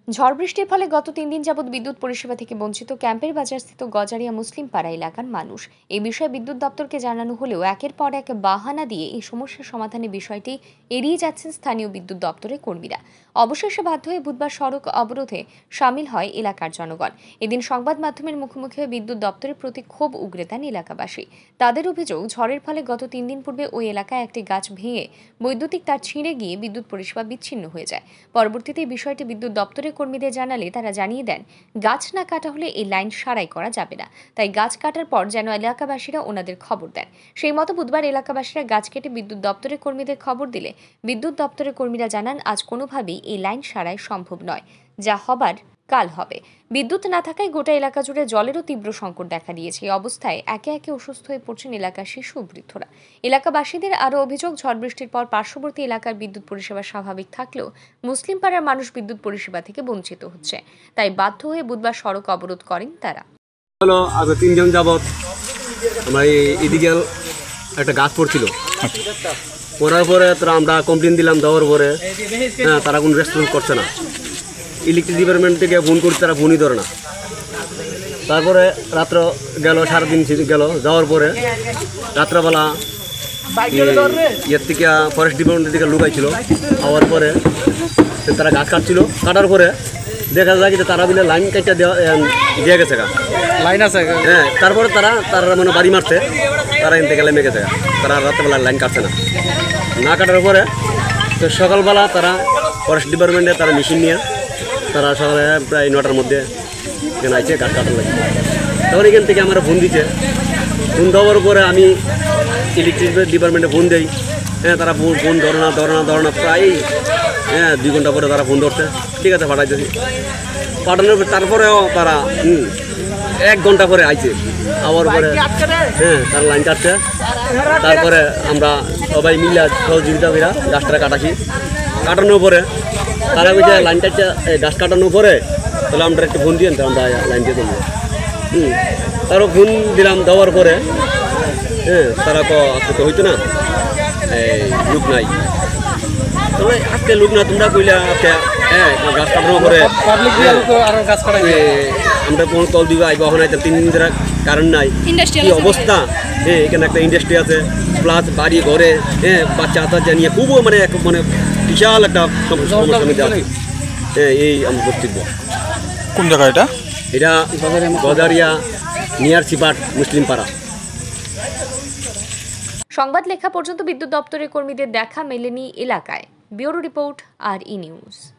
ঝড় বৃষ্টির ফলে গত ৩ দিন যাবৎ বিদ্যুৎ পরিষেবা থেকে বঞ্চিত ক্যাম্পের বাজারস্থিত গজারিয়া মুসলিম পাড়া এলাকার মানুষ। এই বিষয়ে বিদ্যুৎ দপ্তরকে জানানো হলেও একের পর এক বাহানা দিয়ে এই সমস্যার সমাধানের বিষয়টি এড়িয়ে যাচ্ছেন স্থানীয় বিদ্যুৎ দপ্তরের কর্মীরা। অবশেষে বাধ্য হয়ে বুধবার সড়ক অবরোধে সামিল হয় এলাকার জনগণ। এদিন সংবাদ মাধ্যমের মুখোমুখি হয়ে বিদ্যুৎ দপ্তরের প্রতি ক্ষোভ উগরে দেন এলাকাবাসী। তাদের অভিযোগ, ঝড়ের ফলে গত ৩ দিন পূর্বে ওই এলাকায় একটি গাছ ভেঙে বৈদ্যুতিক তার ছিঁড়ে গিয়ে বিদ্যুৎ পরিষেবা বিচ্ছিন্ন হয়ে যায়। পরবর্তীতে এই বিষয়টি বিদ্যুৎ দপ্তরের কর্মীদের জানালে তারা জানিয়ে দেন, গাছ না কাটা হলে এই লাইন সারাই করা যাবে না। তাই গাছ কাটার পর যেন এলাকাবাসীরা ওনাদের খবর দেন। সেই মতো বুধবার এলাকাবাসীরা গাছ কেটে বিদ্যুৎ দপ্তরের কর্মীদের খবর দিলে বিদ্যুৎ দপ্তরের কর্মীরা জানান, আজ কোনোভাবেই এই লাইন সারাই সম্ভব নয়, যা হবার কাল হবে। বিদ্যুৎ না থাকায় গোটা এলাকা জুড়ে জলেরও তীব্র সংকট দেখা দিয়েছে। এই অবস্থায় একে একে অসুস্থ হয়ে পড়ছেন এলাকার শিশু ও বৃদ্ধরা। এলাকাবাসীদের আরও অভিযোগ, ঝড় বৃষ্টির পর পার্শ্ববর্তী এলাকার বিদ্যুৎ পরিষেবা স্বাভাবিক থাকলেও মুসলিম পাড়ার মানুষ বিদ্যুৎ পরিষেবা থেকে বঞ্চিত হচ্ছে। তাই বাধ্য হয়ে বুধবার সড়ক অবরোধ করেন তারা। আগে 3 দিন যাবৎ আমরা এদিকে একটা গাছ পড়ছিল, পড়ার পরে তারা আমরা কমপ্লেন দিলাম, দেওয়ার পরে তারা কোনো রেসপন্স করছে না। ইলেকট্রিক ডিপার্টমেন্ট থেকে ফোন করছে, তারা ফোনই ধরে না। তারপরে রাত্র গেল, সারাদিন গেল, যাওয়ার পরে রাত্রবেলা ইয়ের থেকে ফরেস্ট ডিপার্টমেন্টের দিকে লুকাইছিল। হওয়ার পরে তারা গাছ কাটছিল, কাটার পরে দেখা যায় যে তারা বিলে লাইন কাটা দিয়ে গেছে, লাইন আছে। হ্যাঁ, তারপরে তারা মানে বাড়ি মারছে, তারা এনতে গেলে মেয়ে গেছে, তারা রাত্রেবেলা লাইন কাটছে না কাটার পরে তো সকালবেলা তারা ফরেস্ট ডিপার্টমেন্টে তারা মেশিন নিয়ে তারা সকালে প্রায় 9টার মধ্যে এখানে আইছে গাছ কাটার লাগে। তখন এখান থেকে আমরা ফোন দিচ্ছে, ফোন দেওয়ার পরে আমি ইলেকট্রিক ডিপার্টমেন্টে ফোন দিই। হ্যাঁ, তারা ফোন ধরে না প্রায় 2 ঘন্টা পরে তারা ফোন ধরছে। ঠিক আছে, পাঠাইতেছি। পাঠানোর তারপরেও তারা 1 ঘন্টা পরে আইছে। আবার পরে তারা লাইন কাটছে। তারপরে আমরা সবাই মিলে সহযোগিতা করে গাছটা কাটাছি। কাটানোর পরে তারা বলছে লাইন কাটছে, গাছ কাটানোর পরে তাহলে আমরা একটু ফোন দিয়েন, আমরা লাইন দিয়ে দেবো। তারও ফোন দিলাম, দেওয়ার পরে তারা আজকে তো হইতো না, লোক নাই। তবে আজকে লোক না, তোমরা কইলা আজকে গাছ কাটানোর পরে আমরা কোনো তল দিবা আইবা হয় 3 দিন ধরে কারেন্ট নাই। কি অবস্থা! এখানে একটা ইন্ডাস্ট্রি আছে, প্লাস বাড়ি ঘরে বাচ্চা টাচ্চা নিয়ে খুব মানে বিশাল একটা সমস্যার মধ্যে আছে। এই আমার বক্তব্য। কোন জায়গা এটা? এটা গজারিয়া নিয়ার সিপাট মুসলিম পাড়া। সংবাদ লেখা পর্যন্ত বিদ্যুৎ দপ্তরের কর্মীদের দেখা মেলেনি এলাকায়। Bureau report, RE news.